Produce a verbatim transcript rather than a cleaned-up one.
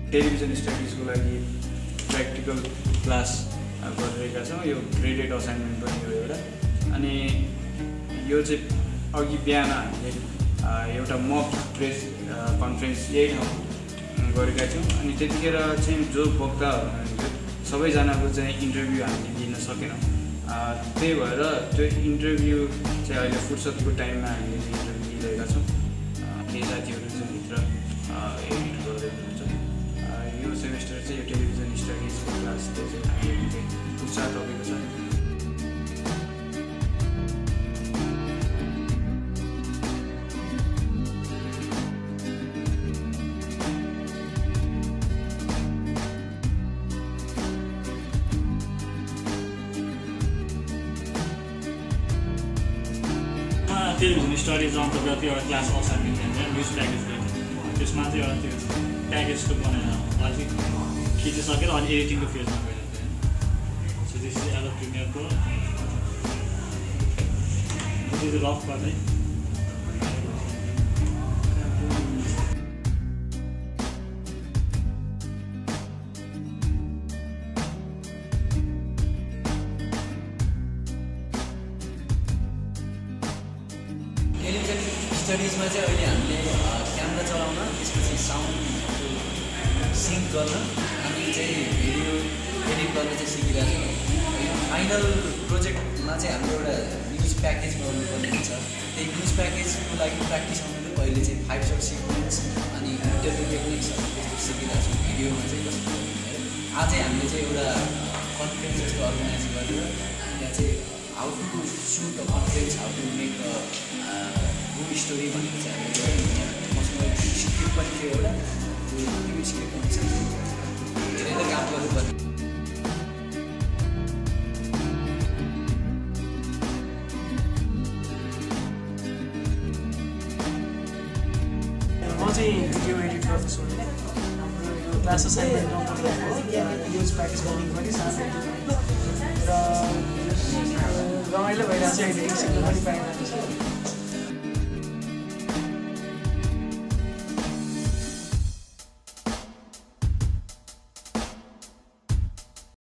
Television स्टडिजको लागि practical class गरिरहेका छौँ। यो ग्रेडेड असाइनमेन्ट पनि हो एउटा। अनि यो चाहिँ अघि बिहान हामीले एउटा मक प्रेस कन्फरेन्स यही ठाउँ गरेका थियौँ। अनि त्यतिखेर चाहिँ जो वक्ताहरू हुनुहुन्थ्यो सबैजनाको चाहिँ इन्टरभ्यू हामीले लिन सकेनौँ। त्यही भएर त्यो इन्टरभ्यू चाहिँ अहिले फुर्सदको टाइममा हामीले इन्टरभ्यू लिइरहेका छौँ। केही साथीहरू चाहिँ भित्र एडिट गर्दै हुनुहुन्छ। यो सेमेस्टर चाहिँ यो टेलिभिजन स्टडिजको क्लास चाहिँ हामीले उत्साह तपाईँको छ। टेलिभिजन स्टडिज अन्तर्गत एउटा क्लास असाइनमेन्ट हुन्छ न्युज प्याकेज गर्ने। त्यसमा चाहिँ एउटा त्यो प्याकेजको बनाएर अलिक खिचिसकेर अनि एडिटिङको फेजमा गएर so this is Adobe Premiere Pro. This is rough गर्दै टेलिभिजन स्टडिजमा चाहिँ अहिले हामीले क्यामेरा चलाउन, त्यसपछि साउन्ड सिङ्क गर्न अनि चाहिँ भिडियो एडिट गर्न चाहिँ सिकिरहेको छौँ। यो फाइनल प्रोजेक्टमा चाहिँ हाम्रो एउटा न्युज प्याकेज बनाउनुपर्ने हुन्छ। त्यही न्युज प्याकेजको लागि प्र्याक्टिस आउनु चाहिँ पहिले चाहिँ फाइभ सर्ट सिक्वेन्स अनि इन्टरभ्यू टेक्निक्सहरू त्यस्तो सिकिरहेको छौँ। भिडियोमा चाहिँ कस्तो आजै हामीले चाहिँ एउटा कन्फरेन्स जस्तो अर्गनाइज गरेर त्यहाँ चाहिँ how to shoot a conference, how to make a good story भनेर चाहिँ हामीले मसँग स्क्रिप्ट पनि थियो एउटा। त्यो स्क्रिप्ट हुन्छ धेरै नै काम गर्नुपर्ने। म चाहिँ भिडियो एडिट गर्दैछु। हाम्रो यो क्लास असाइनमेन्ट न्युज प्याकेज बनाउनु पनि साथै र रमाइलो भइरहेको छ। एडिटिङ सिक्नु पनि पाइरहेको छ।